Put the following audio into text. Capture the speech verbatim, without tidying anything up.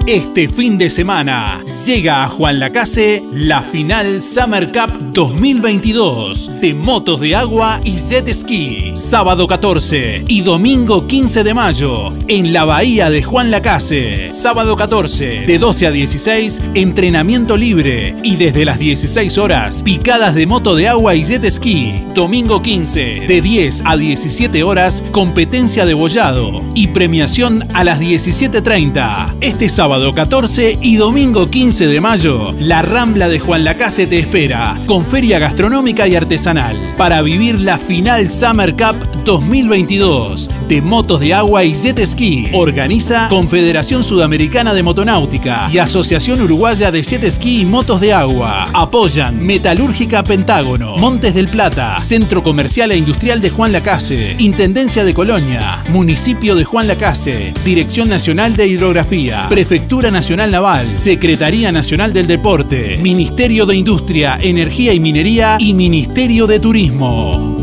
Este fin de semana llega a Juan Lacase la final Summer Cup dos mil veintidós de motos de agua y jet ski. Sábado catorce y domingo quince de mayo en la bahía de Juan Lacase. Sábado catorce de doce a dieciséis, entrenamiento libre y desde las dieciséis horas, picadas de moto de agua y jet ski. Domingo quince de diez a diecisiete horas, competencia de bollado y premiación a las diecisiete treinta. Este sábado catorce y domingo quince de mayo, la Rambla de Juan Lacase te espera con feria gastronómica y artesanal para vivir la final Summer Cup dos mil veintidós de motos de agua y jet ski. Organiza Confederación Sudamericana de Motonáutica y Asociación Uruguaya de Jet Ski y Motos de Agua. Apoyan Metalúrgica Pentágono, Montes del Plata, Centro Comercial e Industrial de Juan Lacase, Intendencia de Colonia, Municipio de Juan Lacase, Dirección Nacional de Hidrografía, Prefectura Nacional Naval, Secretaría Nacional del Deporte, Ministerio de Industria, Energía y Minería y Ministerio de Turismo.